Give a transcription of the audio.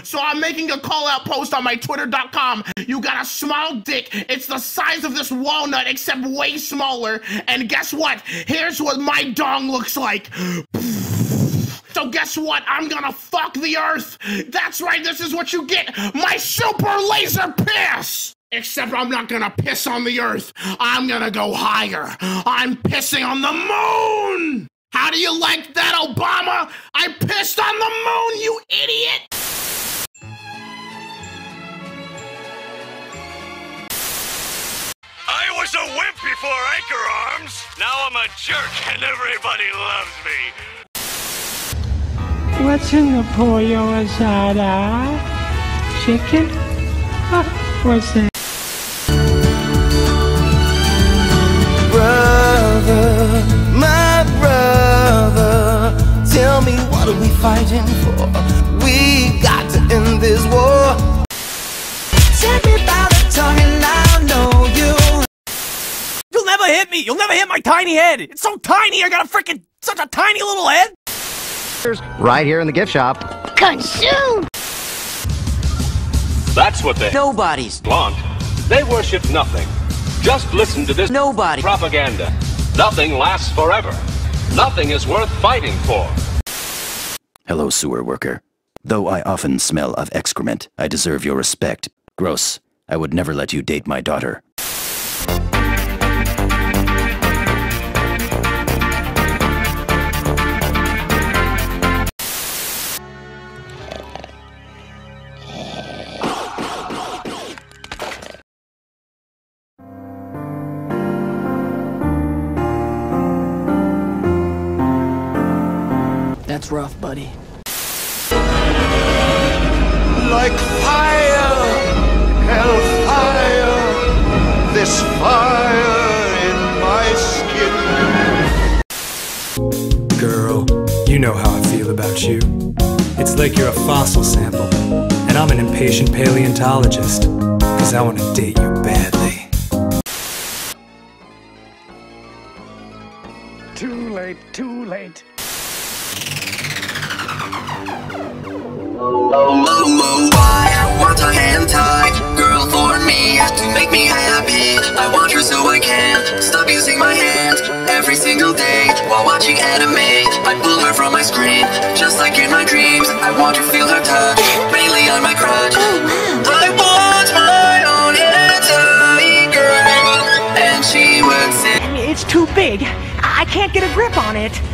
So I'm making a call-out post on my Twitter.com. You got a small dick. It's the size of this walnut, except way smaller. And guess what? Here's what my dong looks like. So guess what? I'm gonna fuck the earth. That's right, this is what you get. My super laser piss. Except I'm not gonna piss on the earth. I'm gonna go higher. I'm pissing on the moon. How do you like that, Obama? I pissed on the moon, you idiot. I was a wimp before Anchor Arms. Now I'm a jerk and everybody loves me. What's in the pollo asada? Chicken? What's that? Brother, my brother, tell me what are we fighting for? We got to end this war. Take me by the tongue and I'll know you. You'll never hit me! You'll never hit my tiny head! It's so tiny, I got a freaking such a tiny little head! Right here in the gift shop. Consume! That's what they Nobody's want. They worship nothing. Just listen to this nobody propaganda. Nothing lasts forever. Nothing is worth fighting for. Hello, sewer worker. Though I often smell of excrement, I deserve your respect. Gross. I would never let you date my daughter. That's rough, buddy. Like fire, hellfire, this fire in my skin. Girl, you know how I feel about you. It's like you're a fossil sample, and I'm an impatient paleontologist, 'cause I want to date you badly. Too late, too late. I want a hand tied girl for me to make me happy. I want her so I can't stop using my hands every single day while watching anime. I pull her from my screen just like in my dreams. I want to feel her touch mainly on my crotch. I want my own hand tied girl, and she would say It's too big. I can't get a grip on it.